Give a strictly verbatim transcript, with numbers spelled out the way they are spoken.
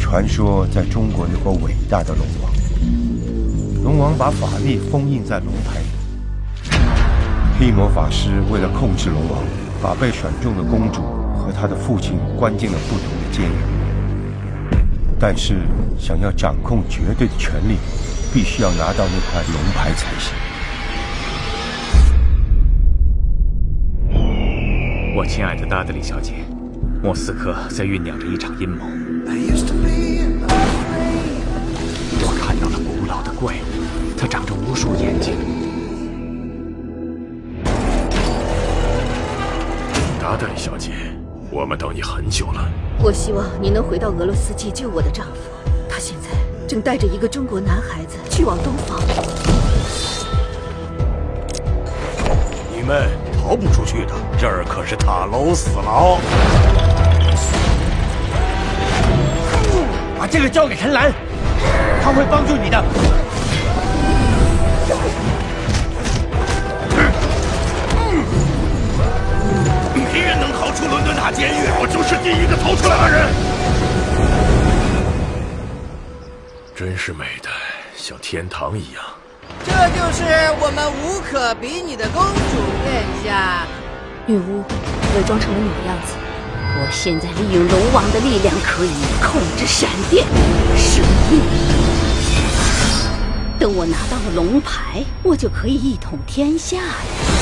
传说在中国有个伟大的龙王，龙王把法力封印在龙牌里。黑魔法师为了控制龙王，把被选中的公主和她的父亲关进了不同的监狱。但是，想要掌控绝对的权力，必须要拿到那块龙牌才行。 我亲爱的达德里小姐，莫斯科在酝酿着一场阴谋。我看到了古老的怪物，它长着无数眼睛。达德里小姐，我们等你很久了。 我希望你能回到俄罗斯解救我的丈夫，他现在正带着一个中国男孩子去往东方。 你们逃不出去的，这儿可是塔楼死牢。 把这个交给陈兰，他会帮助你的。 没人能逃出伦敦塔监狱，我就是第一个逃出来的人。真是美的，像天堂一样。 这就是我们无可比拟的公主殿下。 女巫伪装成了你的样子，我现在利用龙王的力量，可以控制闪电、生命。等我拿到了龙牌，我就可以一统天下呀！